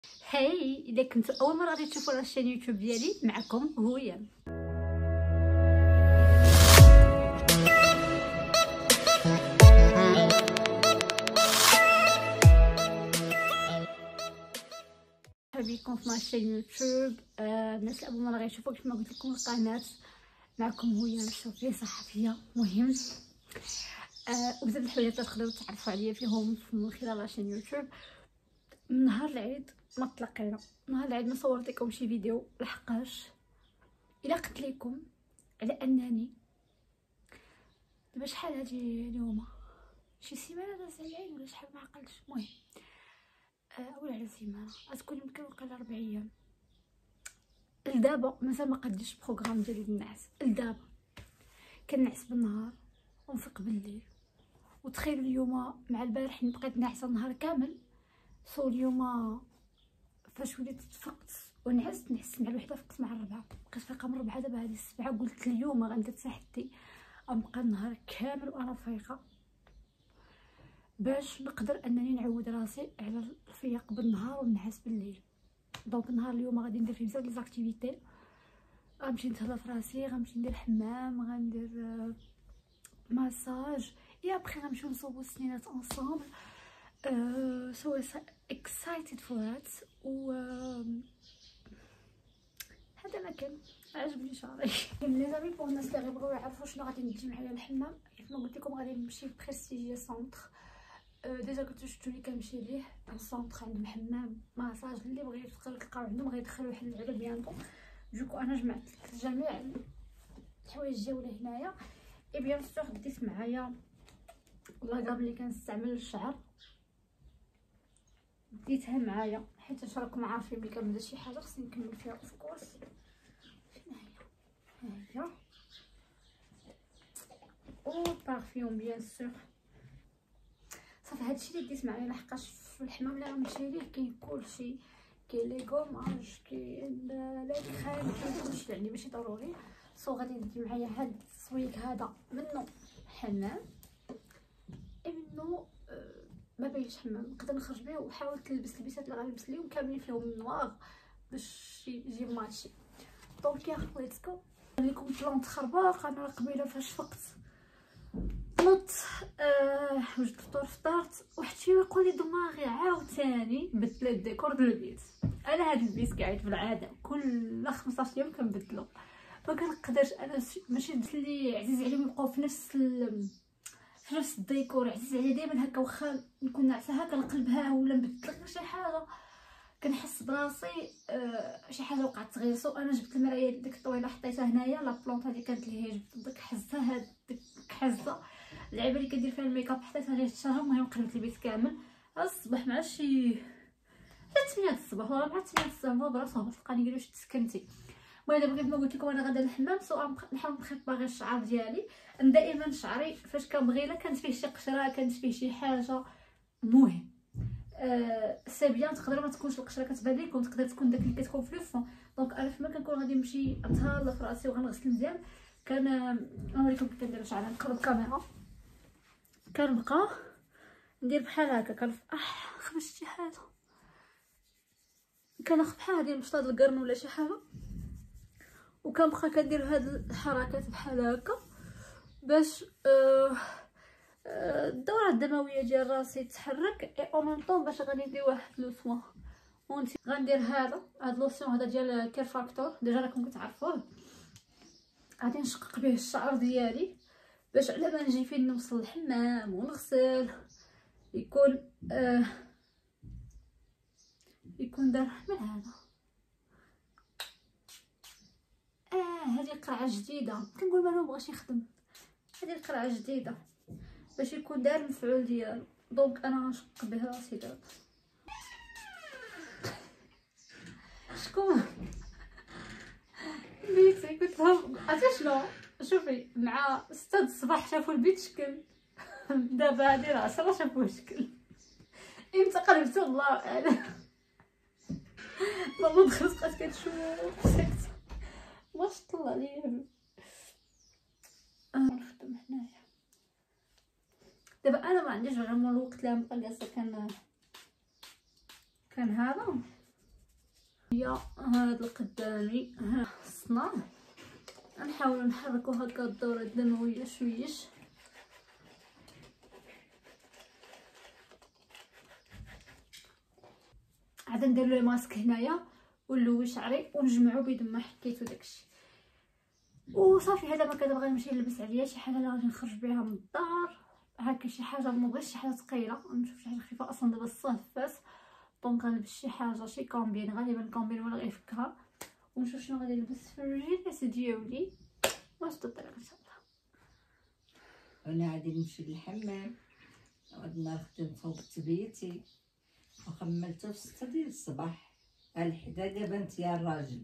هاي اذا كنتو اول مره غادي تشوفوا الشان يوتيوب ديالي، معكم هويا. بكم في الشان يوتيوب. الناس اللي اول مره غيشوفوا كيف ما قلت لكم القناه معكم هويا، مشروفيه صحفيه مهم. وبزاف الحوايج تقدروا تعرفوا عليا فيهم من خلال الشان يوتيوب. من نهار العيد ما تلاقينا، نهار العيد ما صورت لكم شي فيديو لحقاش الا قلت لكم على انني دابا شحال هادي اليوم شي سيمانه داز العيد ولا شحال ما عقلتش. المهم اولا على سيمانه غتكون يمكن وقيله 4 ايام. لدابا مازال ما قديتش البروغرام ديالي النعاس. لدابا كنعس بالنهار ونفيق بالليل. وتخيلوا اليوم مع البارح بقيت ناعسه النهار كامل. سو اليوم فاش وليت فقت ونعست مع الوحده، فقت مع الربعه، بقيت فايقه من الربعه دابا هذه السبعه. قلت اليوم غندير تحدي غنبقى النهار كامل وانا فايقه باش نقدر انني نعود راسي على الفياق بالنهار والنعاس بالليل. دونك النهار اليوم غادي ندير فيه بزاف ديال زاكتيفيتي. غنمشي نتهلا في راسي، غنمشي ندير حمام، غندير مساج، اي ابخي غنمشيو نصوبو السنينات انصامبل. so excited for it. و هذا ما كان عجبني شعري. لي زامي بوغ الناس اللي غيبغيو يعرفوا شنو غادي ندي معايا الحمام، كيف ما قلت لكم غادي نمشي بريستيجيه سونتر. ديجا كنتو شفتوني كنمشي ليه السونتر، عندهم حمام مساج اللي بغيتو تقدروا تلقاو عندهم، غيدخلوا واحد اللعبه بيانطو. دوكو انا جمعت جميع الحوايج ديالي هنايا. اي بيان سور ديت معايا لاكام اللي كنستعمل للشعر، ديتها معايا حيت راكم عارفين ملي كنبدا شي حاجه خصني نكمل فيها اوف كورس. فين هي او بارفيوم بيان سور. صافي هادشي اللي ديت معايا لحقاش في الحمام اللي غنمشي ليه كاين كلشي، كاين لي كوماج، كاين لا كريم، كاين كلشي يعني ماشي ضروري. سو غادي ندي معايا هاد السويك هذا منه حمام، منه ما باينش حمام نقدر نخرج به. وحاولت نلبس البيسات اللي غنلبس اليوم كاملين فيهم نوار باش يجي ماتشي. دونك يا ليتس جو. لكم بلان تخرباق. انا قبيله فاش فقت نط وجدت الفطور، فطرت، واحد شي يقول لي دماغي عاوتاني بدل الديكور ديال البيت. انا هاد البيت قاعد في العاده كل 15 يوم كنبدلو، ما كنقدرش. انا ماشي الناس اللي عزيز عليهم يبقاو في نفس الديكور. عزيز عليا دائما هكا، واخا نكون ناعسه هكا نقلبها ولا نبدل شي حاجه كنحس براسي شي حاجه وقعت تغير. سو انا جبت المرايه ديك الطويله حطيتها هنايا. لا بلونط هذه كانت اللي هي جبت ديك حزتها، هذيك حزه اللعيبه اللي كندير فيها الميكاب حطيتها لهاد الشهر. المهم قلبت البيت كامل الصباح مع شي 8 الصباح ولا مع 8 الصباح براسهم تلقاني قالوا واش تسكنتي. المهم دابا كيف ما قلت لكم انا غادا للحمام. سو نحاول نخيط باغي الشعر ديالي. دائما شعري فاش كنبغي لا كانت فيه شي قشره، كانت فيه شي حاجه. المهم سي بيان تقدر ما تكونش القشره كتبان لكم، تقدر تكون داك اللي كتكون في لو فون. دونك انا فما كنكون غادي نمشي نتهلا في راسي وغنغسل مزيان نوريكم كيف كندير شعري. نقلب الكاميرا كنبقى ندير بحال هكا خرجت شي حاجه كناخذ بحال هادي المشطه ديال القرن ولا شي حاجه، وكنبقى كندير هاد الحركات بحال هكا باش الدوره الدمويه ديال راسي تتحرك. اي او ميم طون باش غادي ندير واحد لو سوان. وانت غندير هاد لوسيون هذا ديال كير فاكتور، ديجا راكم كتعرفوه. غادي نشقق به الشعر ديالي باش على ما نجي فين نوصل الحمام ونغسل يكون دار من هذا. هذه قرعه جديده كنقول ما بغاش يخدم. هذه قرعه جديده باش يكون دار المفعول ديالو. دونك انا غنشق به راسي دابا. شكون بيتي كنت عرفتي شنو؟ شوفي مع 6 الصباح شافوا البيت شكل. دابا هادي راه راه شافوه شكل. امتى قلبتو الله اعلم. والله دخلت بقات كتشوف سكت واش طلع ليا. نخدم هنايا دابا. انا ما عنديش غير الوقت اللي غنبقى جالسه كان هذا شويه هاد القدامي خصنا نحاولوا نحركوا هكا الدوره الدمويه شويش. عاد ندير له ماسك هنايا ونلوي شعري ونجمعو بيد ما حكيتو داكشي وصافي. هذا ما كنبغي نمشي نلبس عليا شي حاجه اللي غادي نخرج بها من الدار هكا، شي حاجه ما بغيتش شي حاجه ثقيله، نشوف شي حاجه خفيفه. اصلا دابا الصهد فات دونك غنلبس شي حاجه شي كومبين، غالبا كومبين ولا غير فكها، ونشوف شنو غادي نلبس في الجيبس ديالي واش الطريق ان شاء الله. انا غادي نمشي للحمام، غادي نخدم صوبت بيتي وخملته في 6 ديال الصباح. الحداقه بنت يا الراجل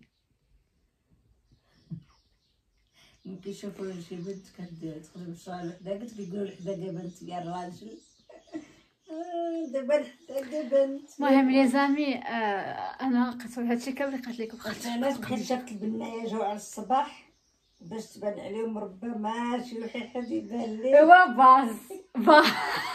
ملي كيشوفوا شي بنت كتخدم الشغل الحداقه كيقولوا الحداقه بنت يا الراجل. دابا الحداقه بنت. المهم يا زامي انا قلت هادشي كامل قلت لكم قلت علاش بحال جابت البنايه جوع على الصباح باش تبان عليهم ربما شي حد يبان ليه. ايوا باز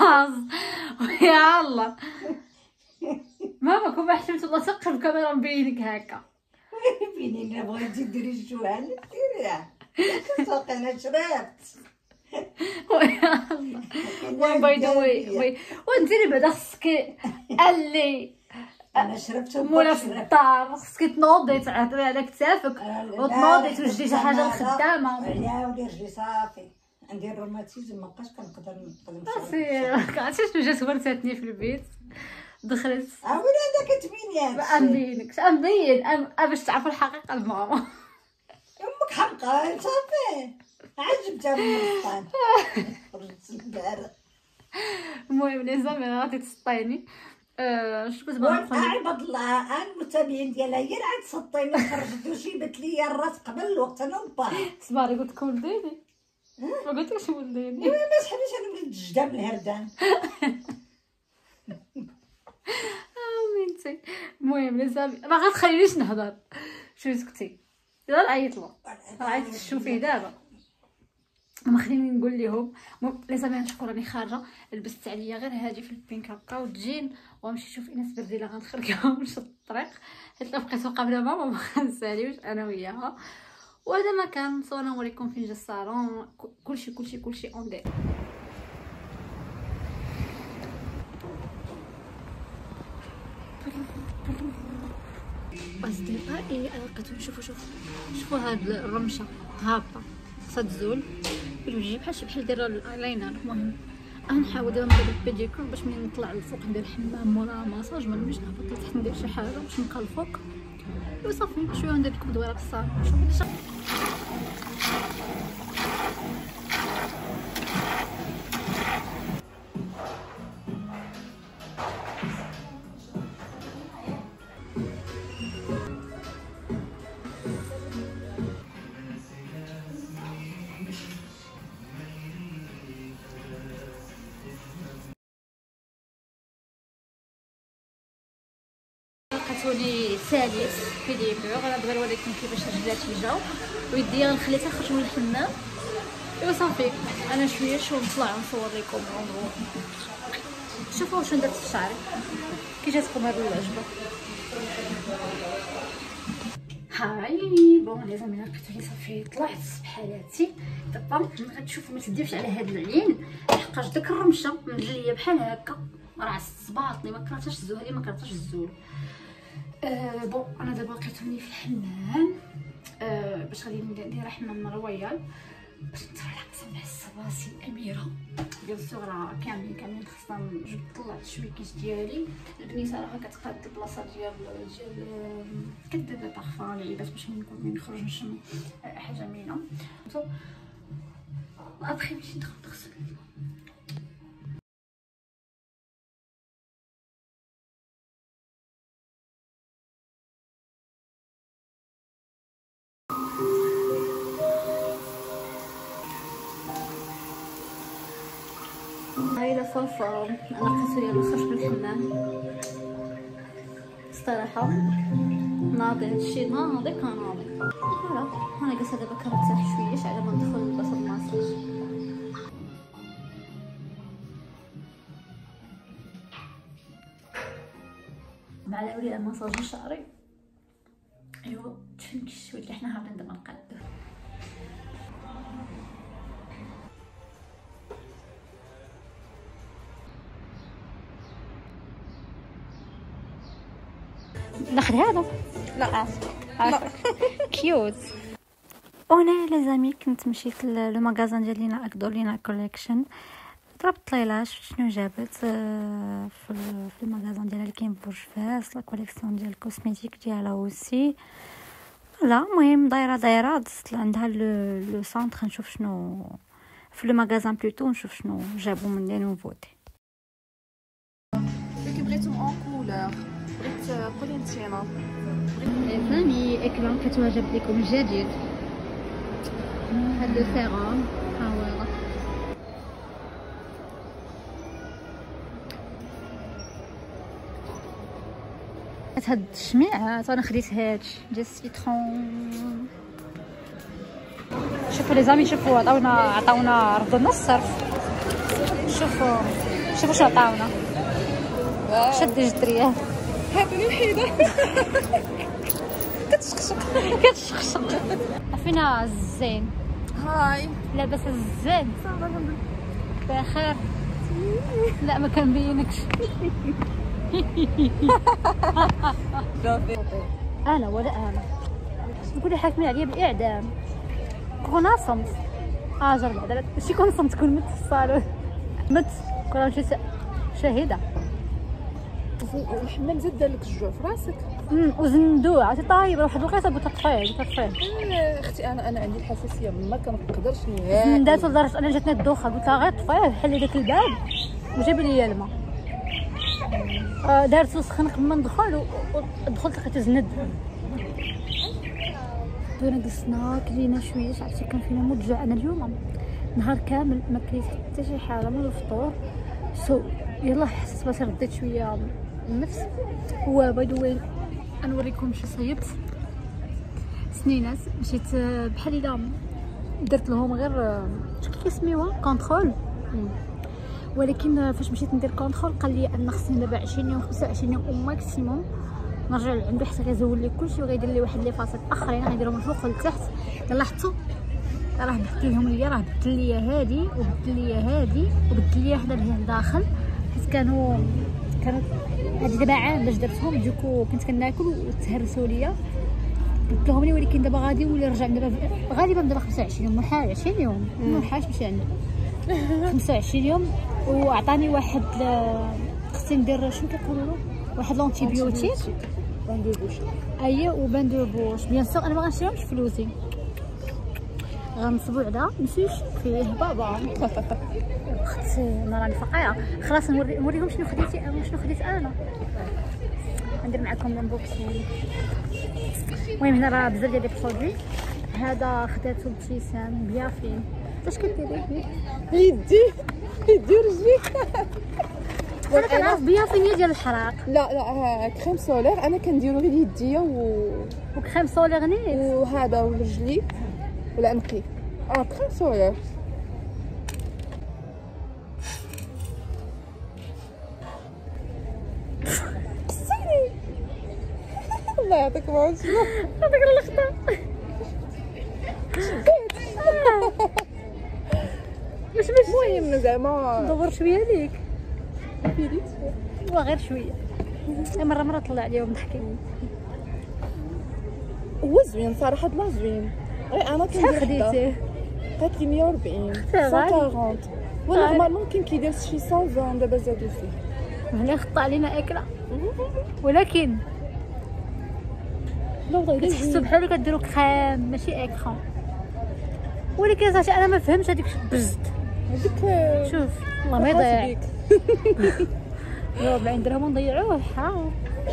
يا الله ماما كون حشمت الله سقف الكاميرا نبينك هكا. بيني الا بغيتي ديري الجوعان ديريها كنسوق انا شربت. ويا الله باي ذا واي ونديري بعدا خصك اللي انا شربت مولا في الدار خصك تنوضي تعطري على كتافك وتنوضي توجدي شي حاجه للخدامه. يا ولي رجلي صافي عندي الروماتيزم مابقاش كنقدر نخدم. عرفتي شنو جات ورثتني في البيت دخلت ولي هذا كتبيني هادشي نبين باش تعرفوا الحقيقه لماما. امك حمقى صافي عجبتها من السلطان خرجت للدار. المهم لي زامي غادي تسطيني شنو كنت باغا نقول عباد الله انا المتابعين ديالها هي اللي عاد سطيني خرجت وجيبت لي الراس قبل الوقت انا وبا صباري قلت لك ولديني ما قلتلكش ولديني. ايوا ما شحالش انا وليت الجدام الهردان امينتي. المهم لي زامي ما غتخلينيش نهضر شوفي سكتي يلا نعيط له عيطت شوفيه دابا ما خليني نقول لهم. لي زامي نشوفوا راني خارجه لبست عليا غير هادي في البينك هكا وتجين وغنمشي نشوف ايناس برديله غنخرجها ونمشي الطريق حيت بقيت قبل ماما ما غنساليوش انا وياها. وهذا ما كان صورنا نوريكم فين جا الصالون كلشي اون دي. اصدقائي لقيتو شوفوا هاد الرمشه هابطه خصها تزول بالوجه بحال دايره الايلاينر. المهم غنحاول دابا ندير البيديكور باش ملي نطلع للفوق ندير الحمام مورا ماساج ما نمشيش نهبط لتحت ندير شي حاجه باش نبقى الفوق وصافي. شويه ندير لكم دويره في الصالون شوفوا لقيتوني ثالث بيديكور. غنبغي نوريكم كيفاش رجلاتي جاو ويدي غنخليها تخرج من الحمام وصافي. انا شويه نطلع نصور لكم الروندو شوفوا واش درت في شعري كي جاتكم هاد العجبه. هاي بون لي زامي لقيتوني صافي طلعت بحالاتي دابا غتشوفوا ما تديوش على هاد العين لحقاش داك الرمشه مدليه بحال هكا راه عست باطني ما كرهتهاش الزول هذه ما كرهتهاش الزول. بون انا دابا لقيتوني في الحمام باش غادي ندير حمام رويال باش نتفرج نحس براسي اميره ديال الصغرى كاملين خصنا نجبد طلعت شويكيش ديالي. البنيته راه كتقاد البلاصه ديال كدير لي بارفان لعيبات باش ملي نخرج نشم حاجه مينه ابخي نمشي نغسل. هاي صافا انا قصري نخرج من الحمام استراحه ناضي هادشي ناضي كناضي فوالا. انا جالسه دابا كنرتاح شويه على ما ندخل لبلاصه الماساج. مع الاولى ماساج شعري ايوا تفنكش ولكن حنا هابطين دابا نقادو. ناخذ هذا لا كيوت. وانا لي زامي كنت مشيت لو ماغازان ديال لينا اكدولينا كوليكشن، ضربت ليلاش شنو جابت في الماغازان ديالها اللي كاين بورج فاس، لا كوليكسيون ديال الكوسميتيك ديالها اوسي. لا المهم دايره دزت عندها لو سونتر نشوف شنو في لو ماغازان بلوتو، نشوف شنو جابوا من لي نوفوتي. ولكن بغيتهم اون كولور، بغيت قولي نتينا فامي اكرام كتعجب لكم الجديد هاد السيرام ها هو. هاد الشميعات انا خديت هادشي ديال السيترون. شوفوا لي زامي، شوفوا عطاونا ردنا الصرف. شوفوا شنو عطاونا. شد الجدريه هاتوني وحيده كتشقشق. عفينا الزين. هاي لاباس الزين بخير. لا ما كنبينكش. انا ولا انا نقول حاكمين عليا بالاعدام. كون صمت اجر بعدا ماشي كون صمت، كون مت في الصالون، مت كون شي شاهده. الحمام زاد دار لك الجوع في راسك. وزندوع عرفتي طايبه واحد الوقيته بغيت تطفيه. اختي انا عندي الحساسيه ما كنقدرش نهائي. زندات لدرجه انا جاتني الدوخه، قلت لها غير طفيه حلي داك الباب وجيبي لي الماء. دارت سخن قبل ما ندخل ودخلت لقيت زند. دونا جلسنا كلينا شويه، عرفتي كان فينا موت جوع. انا اليوم نهار كامل ما كليت حتى شي حاجه من الفطور. يلا حسيت بس رديت شويه النفس. هو باي ذا واي نوريكم شي صيبت سنينات. مشيت بحال الا درت لهم غير شكون كيسميوها كونترول، ولكن فاش مشيت ندير كونترول قال لي ان خصني دابا 20 يوم 25 يوم او ماكسيموم نرجع لعندو حتى غيزول لي كلشي وغيدير لي واحد لي فاصل اخرين غيديرهم من الفوق لتحت. يلا حطوا راه بدل لهم ليا، راه بدل لي هادي وبدل لي هادي وبدل لي حدا اللي لداخل، حيت كانوا هادي دابا عام باش درتهم دوكو كنت كناكل وتهرسوا ليا بدلهم لي. ولكن دابا غادي نولي نرجع دابا غالبا دابا 25 يوم محال 20 يوم محالش مشي عنده 25 يوم. وعطاني واحد خصني ندير شنو كيقولوا له واحد لونتيبيوتيك باندوبوش. اييه وباندوبوش بيان سور. انا ما غنشريهمش فلوسي، غنصبو على نمشي فيه بابا. اختي انا راني فقيره. خلاص نوريهم شنو خديت انا ندير معكم الانبوكسين. المهم هنا راه بزاف ديال لي برودوي. هذا خداتو ابتسام بيافين. فاش كديري يدي رجليك. انا كنعرف بيافين هي ديال الحراق. لا كريم سولير انا كنديرو غير يديا وكريم سولير نيت وهذا ورجلي ولا نقي. كريم سولير قصيري. الله يعطيك العافيه. هذاك الاخطر واش المهم زعما ندور شويه ليك فيديت غير شويه. مره طلع عليهم ضحكين. هو زوين صراحه، لا زوين. غير انا شحال خديتيه؟ قالت لي 140 140 ولا نورمالمون كاين كيدير شي 120 دابا زادو فيه. هنا خط علينا اكله، ولكن كتحسوا بحال كديروا كريم ماشي اكران. ولكن صافي انا ما فهمتش هذيك بزت هذيك. شوف والله ما يضيع 40 درهم نضيعوه حرام.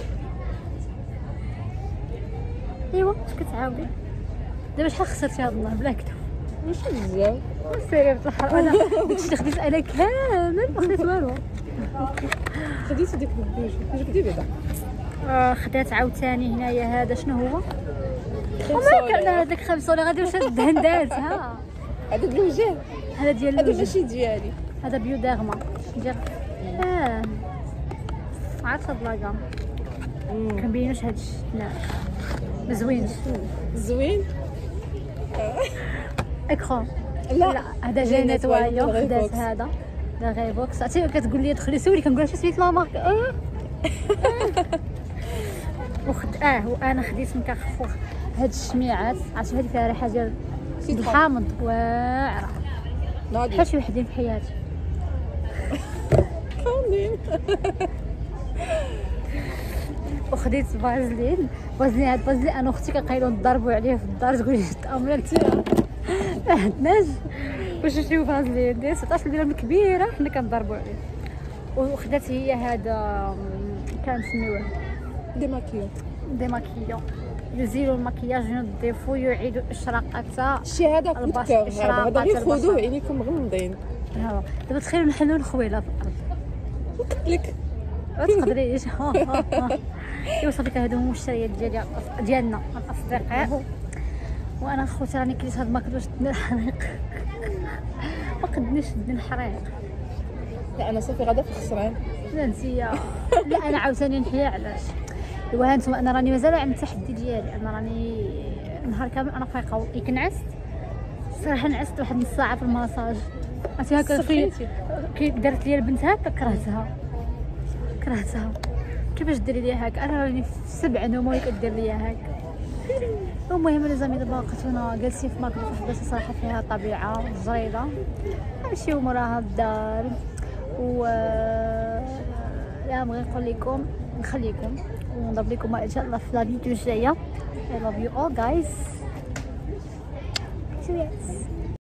ايوا اش كتعاودي دابا شحال خسرتي هاد النهار بلا كذب؟ ماشي بزاف سيري بصح انا داكشي اللي خديت انا كامل ما خديت والو. خديتي ديك البوج اش كدير بعدا؟ خدات عاوتاني هنايا هذا شنو هو؟ وما كان هذاك خمسة ولا غادي واش الدهندات. ها هذا الوجه هذا ديال هذا ماشي ديالي، هذا بيوديرما ديال عارفه هاد لاكام كنبينوش هادشي. لا مزوينش زوين. اكرون لا هذا جاي نيتوايو خدات هذا لا غير بوكس. عرفتي كتقول لي دخلي سولي كنقول لها شنو سميت لا مارك وانا خديت من كارفور هاد الشميعات. عرفتي هذه فيها ريحه ديال الحامض واعره بحال شي وحدين في حياتي. وخديت فازلين هاد فازلين انا واختي كنقيلو نضربوا عليه في الدار تقول لي تامر انت ما عندناش واش نشريو فازلين ديال 16 درهم كبيره حنا كنضربوا عليه. وخدات هي هذا كنسميوه ديماكيون يزيلوا المكياج ينظفوا يعيدوا اشراقتها. شي هذا كوتكر هذا غير خذوه عينيكم مغمضين. دابا تخيلوا نحلوا الخويله في الارض لك ما تقدريش. ايوا صافي هادو هما الشريات ديالنا الاصدقاء. وانا خوتي راني كليت هاد الماكل باش دني الحريق ما قدنيش دني الحريق. لا انا صافي غادا في الخسران. لا انتيا لا انا عاوتاني نحيا. علاش؟ ايوا هانتوما انا راني مازال عند التحدي ديالي. انا راني نهار كامل انا فايقه كنعست صراحه. نعست واحد نص ساعه في الماساج. عرفتي هكا كي دارت لي البنت هكا كرهتها كيفاش ديري لي هكا. انا راني في 7 نوم وهي كدير لي هكا. المهم انا زعما دابا لقيتونا جالسين في ماكله واحد البلاصه صراحه فيها طبيعه زريده نمشيو موراها الدار. و لا بغي نقول لكم نخليكم ونضرب لكم ان شاء الله في لا فيديو الجايه. I love you all guys. Cheers.